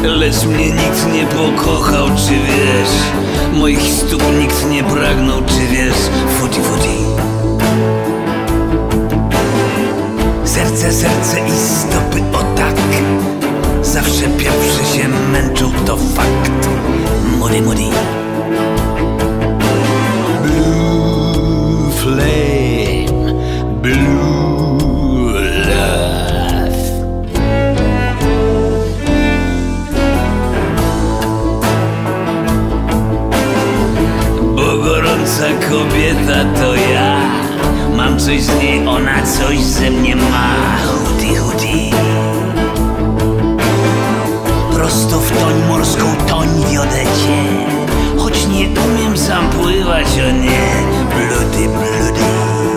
lecz mnie nikt nie pokochał, czy wiesz? Moich stóp nikt nie pragnął, czy wiesz? Futi, futi. Serce, serce i stopy, o tak. Zawsze pierwszy się męczą, to fakt. Moody, moody. Blue flame, blue love. Bo gorąca kobieta to ja. Mam coś z niej, ona coś ze mnie ma. Huti, huti. Prosto w toń morską toń wiodę cię. Choć nie umiem sam pływać, o nie. Bloody, bloody.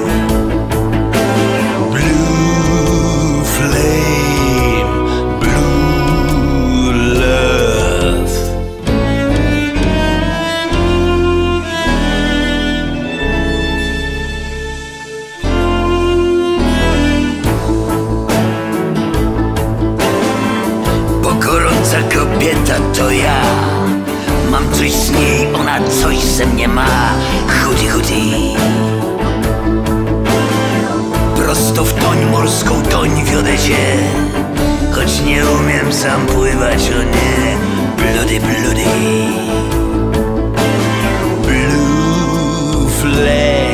Blue flame, blue love. Bo gorąca kobieta to ja. Mam coś z niej, ona coś ze mnie ma. Huti, huti. Prosto w toń morską toń wiodę cię. Choć nie umiem sam pływać, o nie. Bloody, bloody. Blue flame.